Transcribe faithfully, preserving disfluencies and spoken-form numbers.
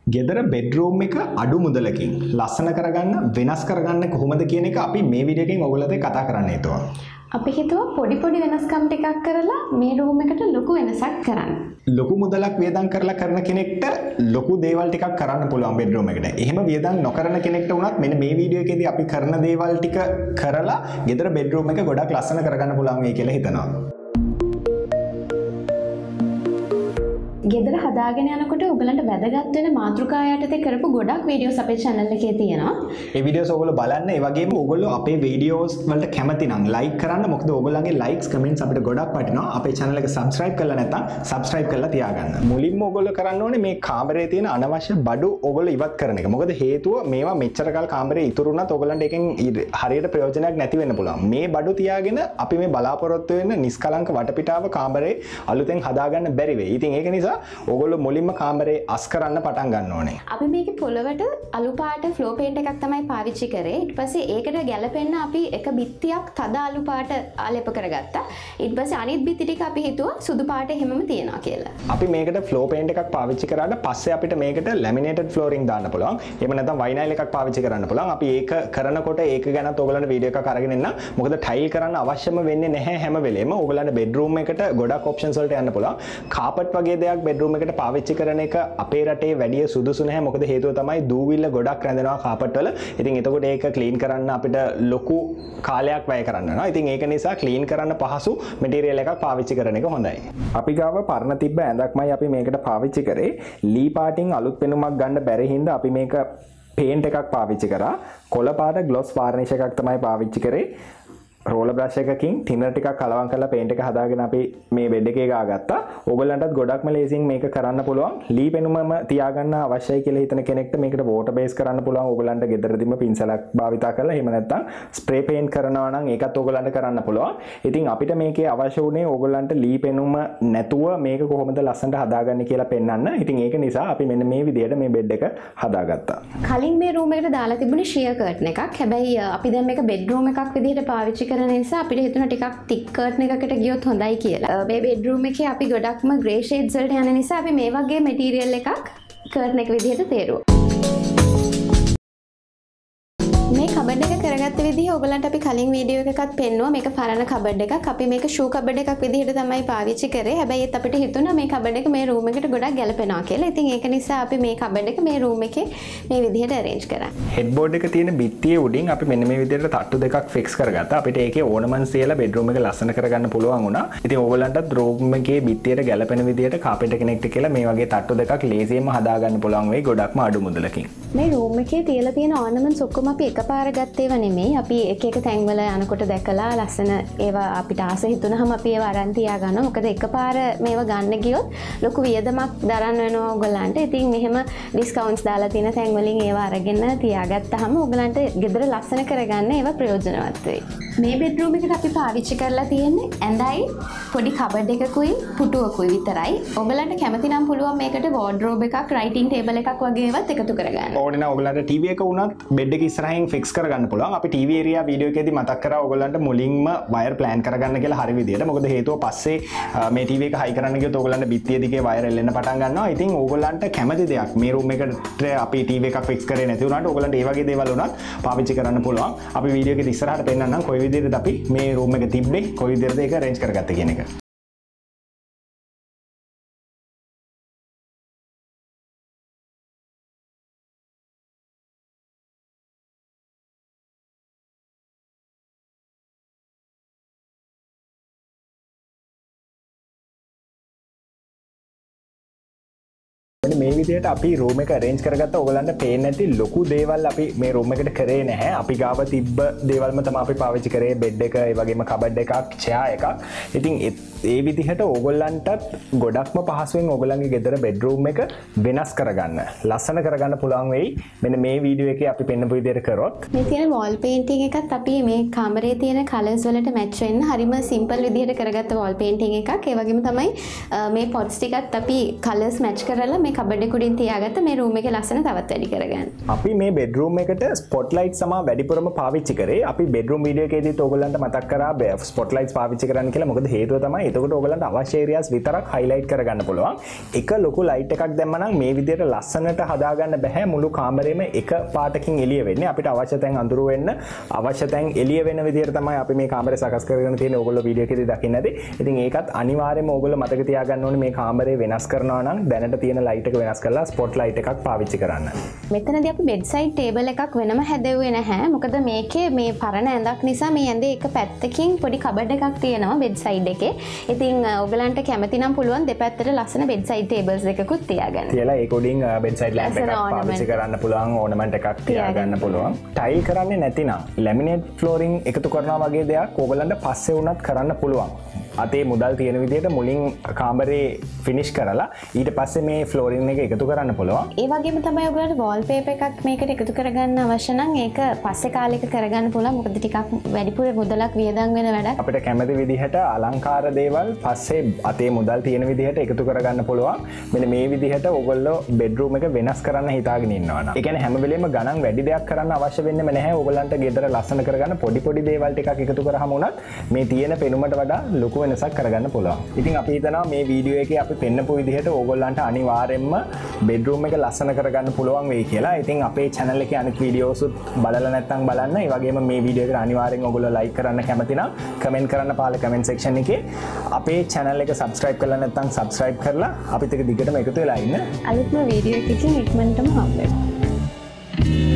ගෙදර බෙඩ්රූම් එක අඩු මුදලකින් ලස්සන කරගන්න වෙනස් කරගන්න කොහොමද කියන එක අපි මේ වීඩියෝ එකෙන් ඔයගොල්ලන්ට කතා කරන්න හිතුවා. අපි හිතුවා පොඩි පොඩි වෙනස්කම් ටිකක් කරලා මේ රූම් එකට ලොකු වෙනසක් කරන්න. ලොකු මුදලක් වියදම් කරලා කරන කෙනෙක්ට ලොකු දේවල් ටිකක් කරන්න පුළුවන් බෙඩ්රූම් එකට. එහෙම වියදම් නොකරන කෙනෙක්ට වුණත් මෙන්න මේ වීඩියෝ එකේදී අපි කරන දේවල් ටික කරලා ගෙදර බෙඩ්රූම් එක ගොඩක් ලස්සන කරගන්න පුළුවන් වෙයි කියලා හිතනවා. ගෙදර හදාගෙන යනකොට ඔයගලන්ට වැදගත් වෙන මාතෘකා යටතේ කරපු ගොඩක් වීඩියෝස් අපේ channel එකේ තියෙනවා. ඒ වීඩියෝස් ඔයගොල්ලෝ බලන්න. ඒ වගේම ඔයගොල්ලෝ අපේ වීඩියෝස් වලට කැමති නම් like කරන්න. මොකද ඔයගොල්ලන්ගේ likes comments අපිට ගොඩක් වටිනවා. අපේ channel එක subscribe කරලා නැත්නම් subscribe කරලා තියාගන්න. මුලින්ම ඔයගොල්ලෝ කරන්න ඕනේ මේ කාමරේ තියෙන අනවශ්‍ය බඩු ඔයගොල්ලෝ ඉවත් කරන එක. මොකද හේතුව මේවා මෙච්චර කාල කාමරේ ඉතුරු වුණත් ඔයගොල්ලන්ට එකෙන් හරියට ප්‍රයෝජනයක් නැති වෙන්න පුළුවන්. මේ බඩු තියාගෙන අපි මේ බලාපොරොත්තු වෙන නිස්කලංක වටපිටාව කාමරේ අලුතෙන් හදාගන්න බැරි වෙයි. ඉතින් ඒක නිසා ඔයගොල්ලෝ මුලින්ම කාමරේ අස් කරන්න පටන් ගන්න ඕනේ. අපි මේකේ පොළවට අලු පාට ෆ්ලෝ පේන්ට් එකක් තමයි පාවිච්චි කරේ. ඊට පස්සේ ඒකට ගැලපෙන්න අපි එක බිත්තියක් තද අලු පාට ආලේප කරගත්තා. ඊට පස්සේ අනිත් බිත්ති ටික අපි හිතුවා සුදු පාට හැමම තියෙනවා කියලා. අපි මේකට ෆ්ලෝ පේන්ට් එකක් පාවිච්චි කරාට පස්සේ අපිට මේකට ලැමිනේටඩ් ෆ්ලෝරින් දාන්න පුළුවන්. එහෙම නැත්නම් වයිනයිල් එකක් පාවිච්චි කරන්න පුළුවන්. අපි ඒක කරනකොට ඒක ගැනත් ඔයගොල්ලන්ට වීඩියෝ එකක් අරගෙන එන්න. මොකද ටයිල් කරන්න අවශ්‍යම වෙන්නේ නැහැ හැම වෙලේම. ඔයගොල්ලන්ට බෙඩ්රූම් එකට ගොඩක් ඔප්ෂන්ස් වලට යන්න පුළුවන්. කාපට් වගේ දෙයක් බෙඩ්රූම් එකට පාවිච්චි කරන එක අපේ රටේ වැඩිය සුදුසු නැහැ. මොකද හේතුව තමයි දූවිල්ල ගොඩක් රැඳෙනවා කාපට් වල. ඉතින් එතකොට ඒක ක්ලීන් කරන්න අපිට ලොකු කාලයක් වැය කරන්න වෙනවා. ඉතින් ඒක නිසා ක්ලීන් කරන්න පහසු මැටීරියල් එකක් පාවිච්චි කරන එක හොඳයි. අපි ගාව පරණ තිබ්බ ඇඳක්මයි අපි මේකට පාවිච්චි කරේ. ලී පාටින් අලුත් පෙනුමක් ගන්න බැරි හින්දා අපි මේක පේන්ට් එකක් පාවිච්චි කරා. කොළ පාට ග්ලොස් varnish එකක් තමයි පාවිච්චි කරේ. රෝලර් බ්‍රෂ් එකකින් තිනර් ටිකක් කලවම් කරලා පේන්ට් එක හදාගෙන අපි මේ බෙඩ් එකේ ගාගත්තා. ඕගොල්ලන්ටත් ගොඩක්ම ලේසියෙන් මේක කරන්න පුළුවන්. ලී පෙනුමම තියාගන්න අවශ්‍යයි කියලා හිතන කෙනෙක්ට මේකට වෝටර් බේස් කරන්න පුළුවන්. ඕගොල්ලන්ට ගෙදරදීම පින්සලක් භාවිතා කරලා එහෙම නැත්නම් ස්ප්‍රේ පේන්ට් කරනවා නම් ඒකත් ඕගොල්ලන්ට කරන්න පුළුවන්. ඉතින් අපිට මේකේ අවශ්‍ය වුණේ ඕගොල්ලන්ට ලී පෙනුම නැතුව මේක කොහොමද ලස්සනට හදාගන්නේ කියලා පෙන්වන්න. ඉතින් ඒක නිසා අපි මෙන්න මේ විදිහට මේ බෙඩ් එක හදාගත්තා. කලින් මේ රූම් එකට දාලා තිබුණේ ෂියර් කර්ටන් එකක්. හැබැයි අපි දැන් මේක බෙඩ්රූම් එකක් විදිහට පාවිච්චි කරන නිසා අපිට හිතුණා ටිකක් තික් කර්ටන් එකකට ගියොත් හොඳයි කියලා. මේ බෙඩ්රූම් එකේ අපි ගොඩක්ම ග්‍රේ ෂේඩ්ස් වලට යන නිසා අපි මේ වගේ මැටීරියල් එකක් කර්ටන් එක විදිහට තේරුවා. මේ කබඩ් එක කරගත්ත විදිහ ඔයගලන්ට අපි කලින් වීඩියෝ එකකත් පෙන්නුවා. මේක පරණ කබඩ් එකක්. අපි මේක ෂූ කබඩ් එකක් විදිහට තමයි පාවිච්චි කරේ. හැබැයි ඒත් අපිට හිතුණා මේ කබඩ් එක මේ රූම් එකට ගොඩක් ගැලපෙනවා කියලා. ඉතින් ඒක නිසා අපි මේ කබඩ් එක මේ රූම් එකේ මේ විදිහට arrange කරා. හෙඩ්බෝඩ් එක තියෙන බිත්තියේ උඩින් අපි මෙන්න මේ විදිහට තට්ටු දෙකක් ෆික්ස් කරගත්තා. අපිට ඒකේ ඕනමන්ස් තියලා බෙඩ්රූම් එක ලස්සන කරගන්න පුළුවන් වුණා. ඉතින් ඕගලන්ටත් රූම් එකේ බිත්තියට ගැලපෙන විදිහට කාපට් කෙනෙක්ට කියලා මේ වගේ තට්ටු දෙකක් ලේසියෙන්ම හදාගන්න පුළුවන් වෙයි ගොඩක්ම අඩු මුදලකින්. මේ රූම් එකේ තියලා තියෙන ornaments ඔක්කොම අපි එකපාර ගත්තේ නෙමෙයි. අපි එක එක තැන්වල යනකොට දැකලා ලස්සන ඒවා අපිට ආස හිතුනහම අපි ඒවා අරන් තියා ගන්නවා. මොකද එකපාර මේවා ගන්න ගියොත් ලොකු වියදමක් දරන්න වෙනවා ඔයගලන්ට. ඉතින් මෙහෙම ඩිස්කවුන්ට්ස් දාලා තියෙන තැන් වලින් ඒවා අරගෙන තියාගත්තාම ඔයගලන්ට ගෙදර ලස්සන කරගන්න ඒවා ප්‍රයෝජනවත් වෙයි. මේ බෙඩ්රූම් එකට අපි පාවිච්චි කරලා තියෙන්නේ ඇඳයි පොඩි කබඩ් එකකුයි පුටුවකුයි විතරයි. ඔයගලන්ට කැමති නම් පුළුවන් මේකට වෝඩ්‍රෝබ් එකක්, රයිටින් ටේබල් එකක් වගේ ඒවාත් එකතු කරගන්න. ඕනේ නම් ඔයගලන්ට ටීවී එක උනත් බෙඩ් එක ඉස්සරහින් ෆික්ස් කරගන්න පුළුවන්. අපි ටීවී ඒරියා වීඩියෝ එකේදී මතක් කරා ඔයගලන්ට මුලින්ම වයර් ප්ලෑන් කරගන්න කියලා හරි විදියට. මොකද හේතුව පස්සේ මේ ටීවී එක හයි කරන්න ගියොත් ඔයගලන්ට බිත්තිය දිගේ වයර් එල්ලෙන්න පටන් ගන්නවා. ඉතින් ඔයගලන්ට කැමති දෙයක් මේ රූම් එකට අපි ටීවී එකක් ෆික්ස් කරේ නැති වුණාට ඔයගලන්ට ඒ වගේ දේවල් උනත් පාවිච්චි කරන්න පුළුවන්. අපි වීඩියෝ එකේ ඉස්සරහට පෙන්නන්නම් කොයි විදිහටද අපි මේ රූම් එක තිබ්බේ, කොයි විදිහටද ඒක arrange කරගත්තේ කියන එක. මේ විදිහට අපි රූම් එක arrange කරගත්තා. ඔයගලන්ට පේන්නේ නැති ලොකු දේවල් අපි මේ රූම් එකට කරේ නැහැ. අපි ගාව තිබ්බ දේවල්ම තමයි අපි පාවිච්චි කරේ. බෙඩ් එක, ඒ වගේම කබඩ් එකක්, චෙයා එකක්. ඉතින් ඒ විදිහට ඕගොල්ලන්ටත් ගොඩක්ම පහසුවෙන් ඕගොල්ලන්ගේ ගෙදර බෙඩ්රූම් එක වෙනස් කරගන්න, ලස්සන කරගන්න පුළුවන් වෙයි. මෙන්න මේ වීඩියෝ එකේ අපි පෙන්නපු විදිහට කරොත්. මේ තියෙන වෝල් පේන්ටිං එකත් අපි මේ කාමරේ තියෙන කලර්ස් වලට මැච් වෙන්න හරිම සිම්පල් විදිහට කරගත්ත වෝල් පේන්ටිං එකක්. ඒ වගේම තමයි මේ පොට්ස් ටිකත් අපි කලර්ස් මැච් කරලා මේ කබඩ් කබඩ් එක උඩින් තියාගත්ත මේ රූම් එකේ ලස්සන තවත් වැඩි කරගන්න. අපි මේ බෙඩ්රූම් එකට ස්පොට්ලයිට් සමා වැඩිපුරම පාවිච්චි කරේ. අපි බෙඩ්රූම් වීඩියෝ එකේදීත් ඕගොල්ලන්ට මතක් කරා ස්පොට්ලයිට්ස් පාවිච්චි කරන්න කියලා. මොකද හේතුව තමයි එතකොට ඕගොල්ලන්ට අවශ්‍ය ඒරියාස් විතරක් highlight කරගන්න පුළුවන්. එක ලොකු ලයිට් එකක් දැම්ම නම් මේ විදිහට ලස්සනට හදාගන්න බෑ. මුළු කාමරේම එක පාටකින් එළිය වෙන්නේ. අපිට අවශ්‍ය තැන් අඳුර වෙන්න අවශ්‍ය තැන් එළිය වෙන විදිහට තමයි අපි මේ කාමරේ සකස් කරගෙන තියෙන්නේ. ඕගොල්ලෝ වීඩියෝ එකේදී දකින්න ඇති. ඉතින් ඒකත් අනිවාර්යයෙන්ම ඕගොල්ලෝ මතක තියාගන්න ඕනේ මේ කාමරේ වෙනස් කරනවා නම් දැනට තියෙන ලයිට් එක වෙනස් කරලා ස්පොට් ලයිට් එකක් පාවිච්චි කරන්න. මෙතනදී අපි බෙඩ්සයිඩ් ටේබල් එකක් වෙනම හැදෙව්වේ නැහැ. මොකද මේකේ මේ පරණ ඇඳක් නිසා මේ ඇඳේ එක පැත්තකින් පොඩි කබඩ් එකක් තියෙනවා බෙඩ්සයිඩ් එකේ. ඉතින් ඔයගලන්ට කැමති නම් පුළුවන් දෙපැත්තට ලස්සන බෙඩ්සයිඩ් ටේබල්ස් දෙකකුත් තියාගන්න. තියලා ඒක උඩින් බෙඩ්සයිඩ් ලැම්ප් එකක් පාවිච්චි කරන්න පුළුවන්, ඕනමන්ට් එකක් තියාගන්න පුළුවන්. ටයිල් කරන්නේ නැතිනම් ලැමිනේට් ෆ්ලෝරින් එකතු කරනවා වගේ දෙයක් ඕගලන්ට පස්සේ වුණත් කරන්න පුළුවන්. අතේ මුදල් තියෙන විදිහට මුලින් කාමරේ ෆිනිෂ් කරලා ඊට පස්සේ මේ ෆ්ලෝරින් එක එකතු කරන්න පුළුවන්. ඒ වගේම තමයි ඔයගොල්ලන්ට වෝල්පේපර් එකක් මේකට එකතු කරගන්න අවශ්‍ය නම් ඒක පස්සේ කාලෙක කරගන්න පුළුවන්. මොකද ටිකක් වැඩිපුර මුදලක් වියදම් වෙන වැඩක්. අපිට කැමති විදිහට අලංකාර දේවල් පස්සේ අතේ මුදල් තියෙන විදිහට එකතු කරගන්න පුළුවන්. මෙන්න මේ විදිහට ඕගොල්ලෝ බෙඩ්රූම් එක වෙනස් කරන්න හිතාගෙන ඉන්නවා නම්. ඒ කියන්නේ හැම වෙලෙම ගණන් වැඩි දෙයක් කරන්න අවශ්‍ය වෙන්නේම නැහැ. ඕගොල්ලන්ට ගෙදර ලස්සන කරගන්න පොඩි පොඩි දේවල් ටිකක් එකතු කරාම උනත් මේ තියෙන පෙනුමට වඩා ලොකු වෙනසක් කරගන්න පුළුවන්. ඉතින් අපි හිතනවා මේ වීඩියෝ එකේ අපි පෙන්නපු විදිහට ඕගොල්ලන්ට අනිවාර්යයෙන්ම බෙඩ්රූම් එක ලස්සන කරගන්න පුළුවන් වෙයි කියලා. ඉතින් අපේ channel එකේ අනිත් වීඩියෝස් උත් බලලා නැත්නම් බලන්න. ඒ වගේම මේ වීඩියෝ එකට අනිවාර්යෙන් ඕගොල්ලෝ like කරන්න කැමති නම් comment කරන්න පාල comment section එකේ. අපේ channel එක subscribe කරලා නැත්නම් subscribe කරලා අපිත් එක්ක දිගටම එකතු වෙලා ඉන්න. අලුත්ම වීඩියෝ එකකින් ඉක්මනටම හම්බ වෙනවා.